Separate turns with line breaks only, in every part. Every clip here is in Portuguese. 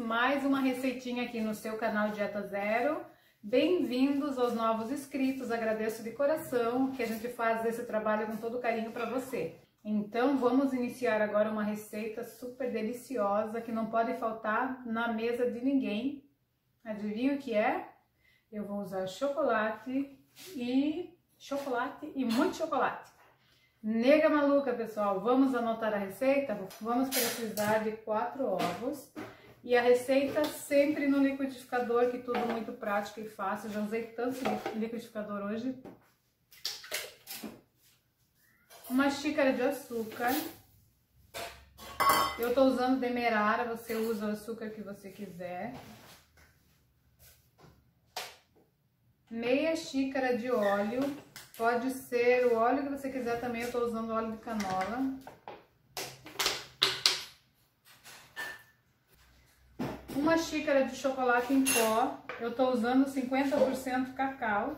mais uma receitinha aqui no seu canal Dieta Zero. Bem-vindos aos novos inscritos, agradeço de coração que a gente faz esse trabalho com todo carinho para você. Então vamos iniciar agora uma receita super deliciosa que não pode faltar na mesa de ninguém. Adivinha o que é? Eu vou usar chocolate e muito chocolate. Nega maluca, pessoal, vamos anotar a receita? Vamos precisar de 4 ovos e a receita sempre no liquidificador, que tudo muito prático e fácil. Já usei tanto liquidificador hoje. Uma xícara de açúcar. Eu tô usando demerara, você usa o açúcar que você quiser. Meia xícara de óleo. Pode ser o óleo que você quiser também, eu tô usando óleo de canola. Uma xícara de chocolate em pó, eu tô usando 50% cacau.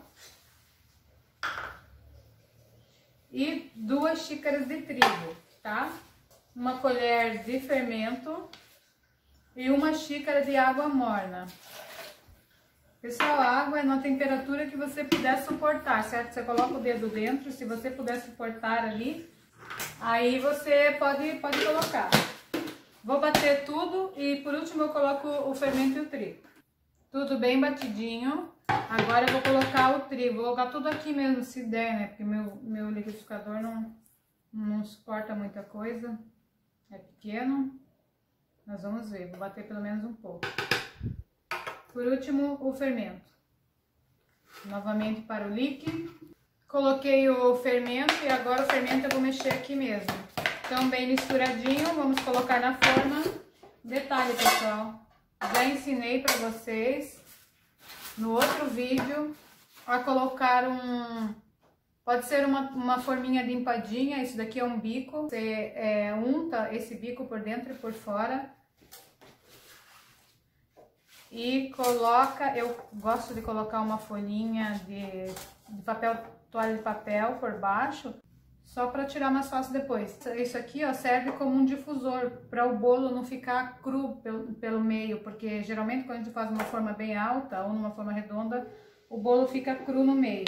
E 2 xícaras de trigo, tá? Uma colher de fermento e 1 xícara de água morna. Pessoal, a água é na temperatura que você puder suportar, certo? Você coloca o dedo dentro, se você puder suportar ali, aí você pode colocar. Vou bater tudo e por último eu coloco o fermento e o trigo. Tudo bem batidinho. Agora eu vou colocar o trigo, vou colocar tudo aqui mesmo, se der, né? Porque meu liquidificador não suporta muita coisa, é pequeno. Nós vamos ver, vou bater pelo menos um pouco. Por último, o fermento. Novamente para o líquido. Coloquei o fermento e agora o fermento eu vou mexer aqui mesmo. Então, bem misturadinho, vamos colocar na forma. Detalhe, pessoal, já ensinei para vocês no outro vídeo a colocar pode ser uma forminha de empadinha, isso daqui é um bico. Você unta esse bico por dentro e por fora. E coloca, eu gosto de colocar uma folhinha de papel, toalha de papel por baixo, só para tirar mais fácil depois. Isso aqui, ó, serve como um difusor para o bolo não ficar cru pelo meio, porque geralmente quando a gente faz uma forma bem alta ou numa forma redonda, o bolo fica cru no meio.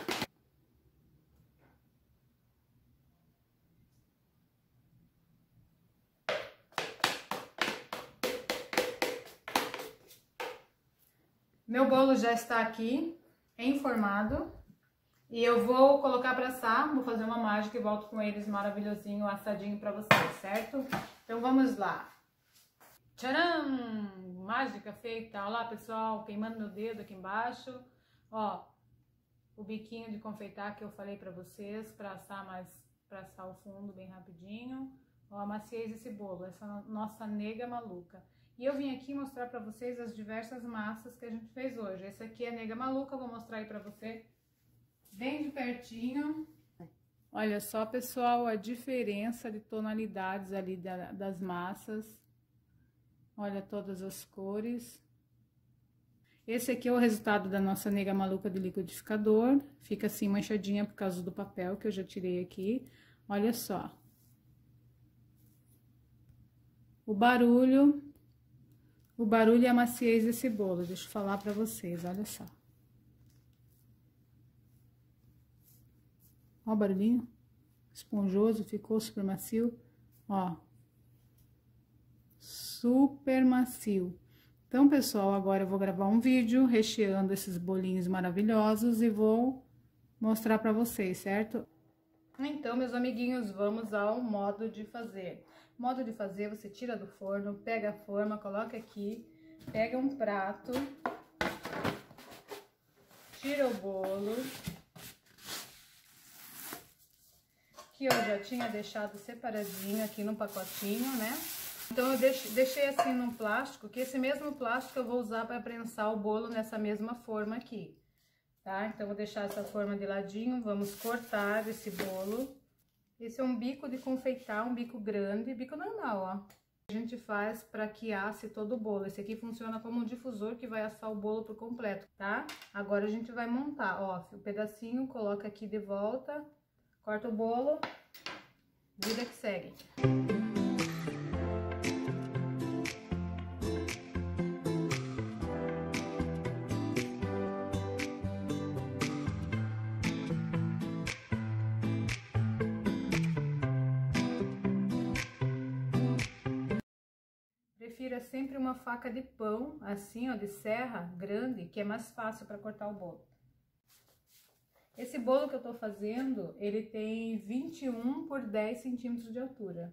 Meu bolo já está aqui, enformado, e eu vou colocar para assar, vou fazer uma mágica e volto com eles maravilhosinho, assadinho para vocês, certo? Então vamos lá. Tcharam! Mágica feita, olha lá pessoal, queimando meu dedo aqui embaixo, ó, o biquinho de confeitar que eu falei para vocês, para assar o fundo bem rapidinho, ó, amaciei esse bolo, essa nossa nega maluca. E eu vim aqui mostrar para vocês as diversas massas que a gente fez hoje. Esse aqui é a nega maluca, eu vou mostrar aí para você bem de pertinho. Olha só, pessoal, a diferença de tonalidades ali das massas. Olha todas as cores. Esse aqui é o resultado da nossa nega maluca de liquidificador. Fica assim manchadinha por causa do papel que eu já tirei aqui. Olha só. O barulho e a maciez desse bolo, deixa eu falar pra vocês, olha só. Ó o barulhinho, esponjoso, ficou super macio, ó. Super macio. Então, pessoal, agora eu vou gravar um vídeo recheando esses bolinhos maravilhosos e vou mostrar pra vocês, certo? Então, meus amiguinhos, vamos ao modo de fazer. Modo de fazer, você tira do forno, pega a forma, coloca aqui, pega um prato, tira o bolo, que eu já tinha deixado separadinho aqui no pacotinho, né? Então, eu deixei assim num plástico, que esse mesmo plástico eu vou usar para prensar o bolo nessa mesma forma aqui, tá? Então, vou deixar essa forma de ladinho, vamos cortar esse bolo. Esse é um bico de confeitar, um bico grande, bico normal, ó. A gente faz para que asse todo o bolo. Esse aqui funciona como um difusor que vai assar o bolo por completo, tá? Agora a gente vai montar, ó, o pedacinho, coloca aqui de volta, corta o bolo, vida que segue. prefira sempre uma faca de pão, assim, ó, de serra, grande, que é mais fácil para cortar o bolo. Esse bolo que eu tô fazendo, ele tem 21 por 10 centímetros de altura.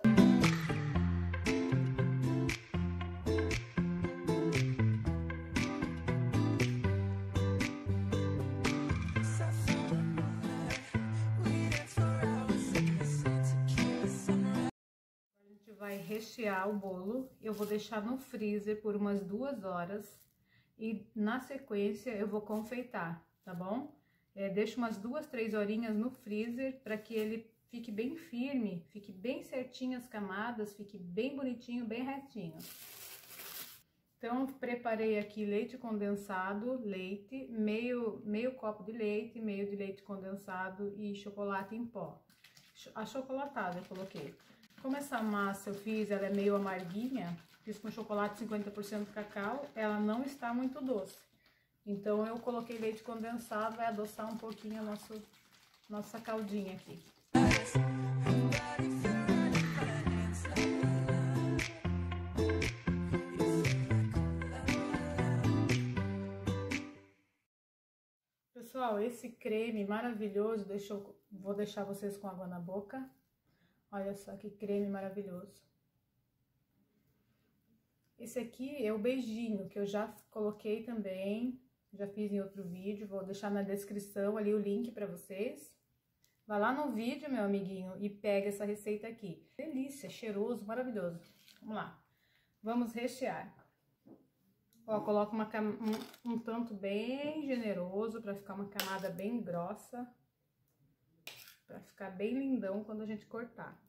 Vai rechear o bolo, eu vou deixar no freezer por umas 2 horas e na sequência eu vou confeitar, tá bom? Deixo umas 2, 3 horinhas no freezer para que ele fique bem firme, fique bem certinho as camadas, fique bem bonitinho, bem retinho. Então, preparei aqui leite condensado, leite, meio copo de leite, meio de leite condensado e chocolate em pó. Achocolatado eu coloquei. Como essa massa eu fiz, ela é meio amarguinha, fiz com chocolate 50% cacau, ela não está muito doce. Então, eu coloquei leite condensado, vai adoçar um pouquinho a nossa caldinha aqui. Pessoal, esse creme maravilhoso, vou deixar vocês com água na boca. Olha só que creme maravilhoso. Esse aqui é o beijinho, que eu já coloquei também, já fiz em outro vídeo, vou deixar na descrição ali o link para vocês. Vai lá no vídeo, meu amiguinho, e pega essa receita aqui. Delícia, cheiroso, maravilhoso. Vamos lá. Vamos rechear. Ó, coloco um tanto bem generoso, para ficar uma camada bem grossa. Pra ficar bem lindão quando a gente cortar.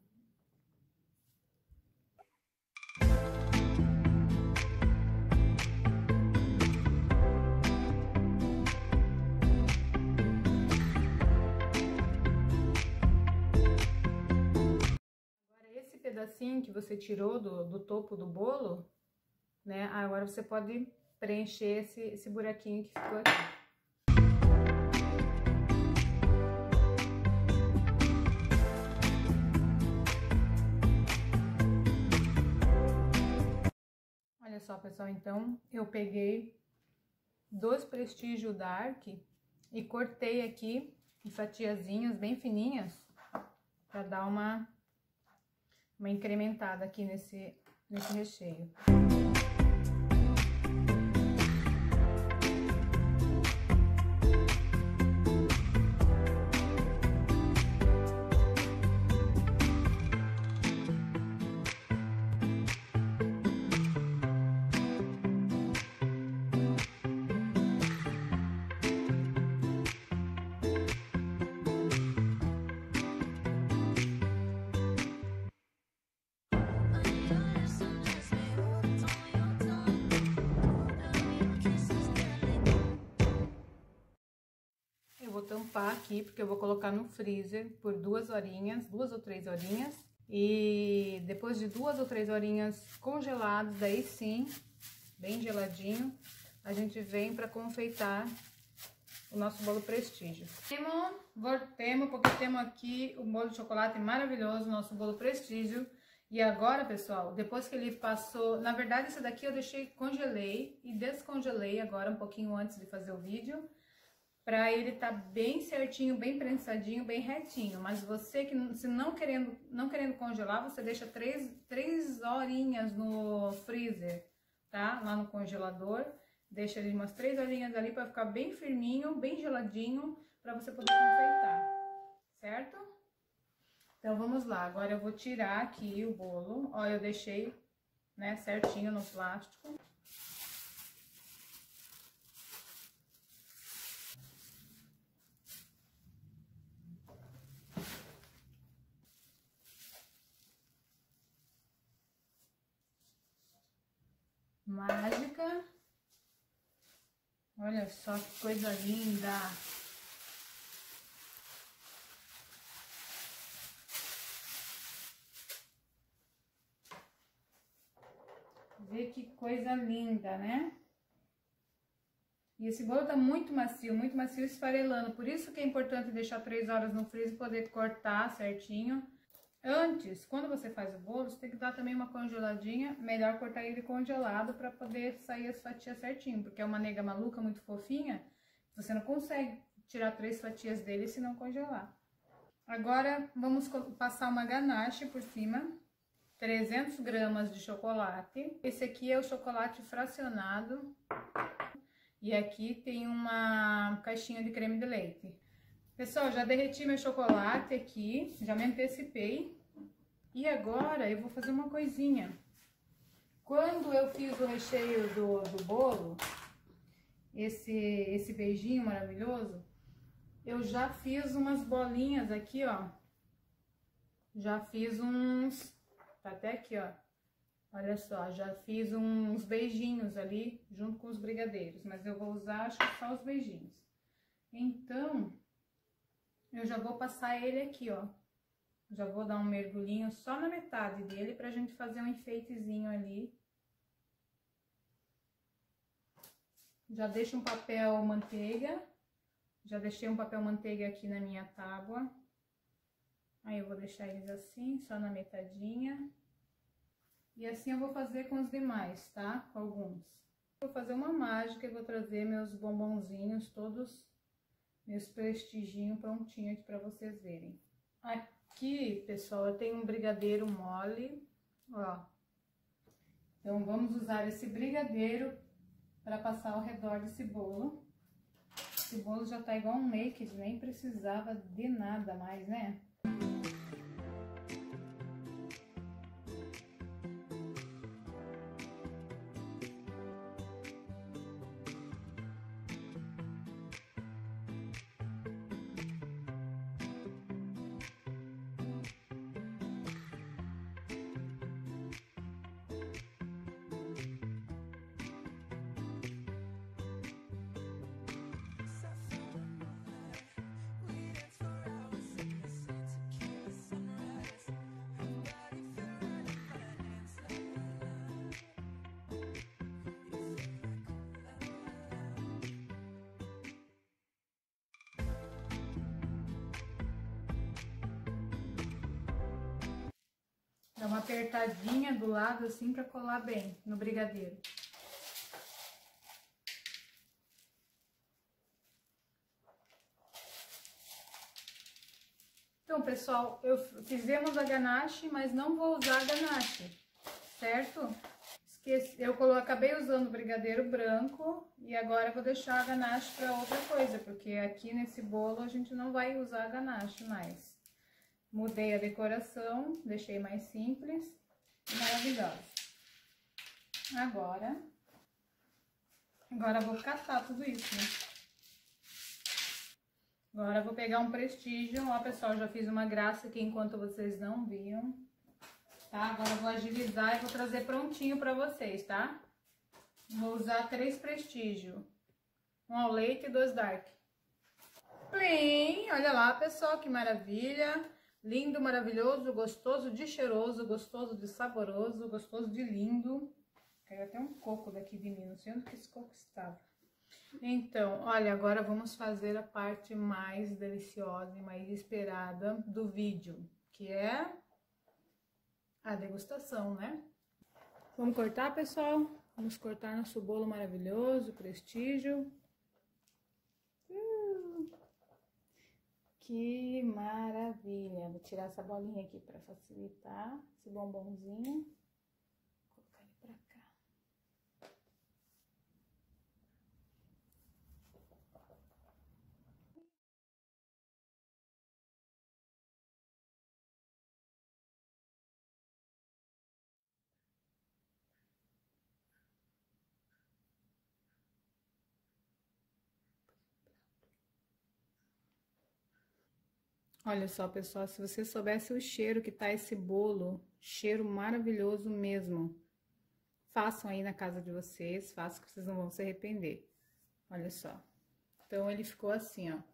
Agora, esse pedacinho que você tirou do topo do bolo, né? Agora você pode preencher esse buraquinho que ficou aqui. Olha só, pessoal, então eu peguei 2 Prestígio Dark e cortei aqui em fatiazinhas bem fininhas para dar uma incrementada aqui nesse recheio. Eu vou tampar aqui, porque eu vou colocar no freezer por 2 horinhas, 2 ou 3 horinhas. E depois de 2 ou 3 horinhas congelados, daí sim, bem geladinho, a gente vem para confeitar o nosso bolo Prestígio. Voltemos, porque temos aqui o bolo de chocolate maravilhoso, nosso bolo Prestígio. E agora, pessoal, depois que ele passou... Na verdade, esse daqui eu congelei e descongelei agora um pouquinho antes de fazer o vídeo, para ele tá bem certinho, bem prensadinho, bem retinho. Mas você que se não querendo congelar, você deixa 3 horinhas no freezer, tá? Lá no congelador. Deixa ele umas 3 horinhas ali para ficar bem firminho, bem geladinho, para você poder confeitar, certo? Então vamos lá. Agora eu vou tirar aqui o bolo. Ó, eu deixei, né, certinho no plástico. Mágica. Olha só que coisa linda. Vê que coisa linda, né? E esse bolo tá muito macio esfarelando. Por isso que é importante deixar 3 horas no freezer, poder cortar certinho. Antes, quando você faz o bolo, você tem que dar também uma congeladinha. Melhor cortar ele congelado para poder sair as fatias certinho, porque é uma nega maluca muito fofinha. Você não consegue tirar 3 fatias dele se não congelar. Agora, vamos passar uma ganache por cima. 300 gramas de chocolate. Esse aqui é o chocolate fracionado. E aqui tem uma caixinha de creme de leite. Pessoal, já derreti meu chocolate aqui, já me antecipei. E agora eu vou fazer uma coisinha. Quando eu fiz o recheio do bolo, esse beijinho maravilhoso, eu já fiz umas bolinhas aqui, ó. Já fiz uns... Tá até aqui, ó. Olha só, já fiz uns beijinhos ali, junto com os brigadeiros. Mas eu vou usar, acho que só os beijinhos. Então, eu já vou passar ele aqui, ó. Já vou dar um mergulhinho só na metade dele, pra gente fazer um enfeitezinho ali. Já deixo um papel manteiga. Já deixei um papel manteiga aqui na minha tábua. Aí eu vou deixar eles assim, só na metadinha. E assim eu vou fazer com os demais, tá? Com alguns. Vou fazer uma mágica e vou trazer meus bombonzinhos, todos meus prestiginhos prontinhos aqui pra vocês verem. Aqui, pessoal, eu tenho um brigadeiro mole, ó. Então, vamos usar esse brigadeiro para passar ao redor desse bolo. Esse bolo já tá igual um naked, nem precisava de nada mais, né? Dá uma apertadinha do lado assim pra colar bem no brigadeiro. Então, pessoal, fizemos a ganache, mas não vou usar a ganache, certo? Esqueci, acabei usando o brigadeiro branco e agora eu vou deixar a ganache para outra coisa, porque aqui nesse bolo a gente não vai usar a ganache mais. Mudei a decoração, deixei mais simples e maravilhosa. Agora eu vou catar tudo isso, né? Agora eu vou pegar um prestígio. Ó, pessoal, já fiz uma graça aqui enquanto vocês não viam. Tá? Agora eu vou agilizar e vou trazer prontinho pra vocês, tá? Vou usar 3 prestígio. 1 ao leite e 2 dark. Plim! Olha lá, pessoal, que maravilha! Lindo, maravilhoso, gostoso de cheiroso, gostoso de saboroso, gostoso de lindo. Caiu até um coco daqui de mim, não sei onde que esse coco estava. Então, olha, agora vamos fazer a parte mais deliciosa e mais esperada do vídeo, que é a degustação, né? Vamos cortar, pessoal? Vamos cortar nosso bolo maravilhoso, prestígio. Que maravilha! Vou tirar essa bolinha aqui para facilitar esse bombonzinho. Vou colocar ele para cá. Olha só, pessoal, se você soubesse o cheiro que tá esse bolo, cheiro maravilhoso mesmo. Façam aí na casa de vocês, façam que vocês não vão se arrepender. Olha só. Então, ele ficou assim, ó.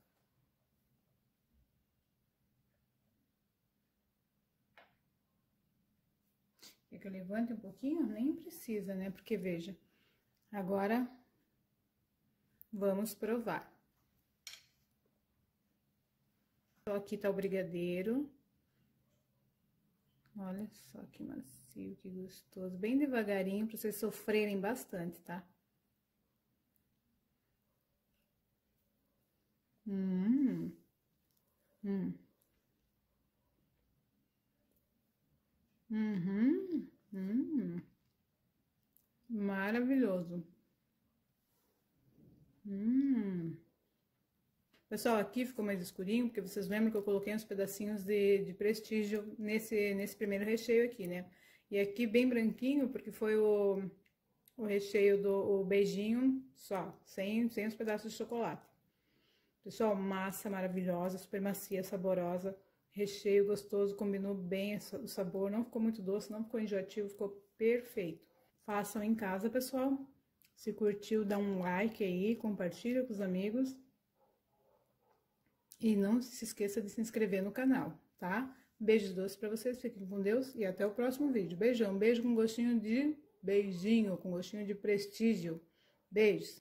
Quer que eu levante um pouquinho? Nem precisa, né? Porque, veja, agora vamos provar. Aqui tá o brigadeiro. Olha só que macio, que gostoso. Bem devagarinho, pra vocês sofrerem bastante, tá? Hum. Uhum. Maravilhoso. Pessoal, aqui ficou mais escurinho, porque vocês lembram que eu coloquei uns pedacinhos de prestígio nesse primeiro recheio aqui, né? E aqui bem branquinho, porque foi o recheio do beijinho só, sem os pedaços de chocolate. Pessoal, massa maravilhosa, super macia, saborosa, recheio gostoso, combinou bem o sabor, não ficou muito doce, não ficou enjoativo, ficou perfeito. Façam em casa, pessoal. Se curtiu, dá um like aí, compartilha com os amigos. E não se esqueça de se inscrever no canal, tá? Beijos doces pra vocês, fiquem com Deus e até o próximo vídeo. Beijão, beijo com gostinho de beijinho, com gostinho de prestígio. Beijos!